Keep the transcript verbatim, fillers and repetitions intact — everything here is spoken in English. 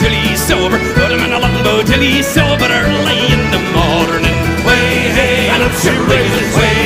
till he's sober. Put him in a longboat till he's sober early in the morning. Way, hey, and up she raises, way,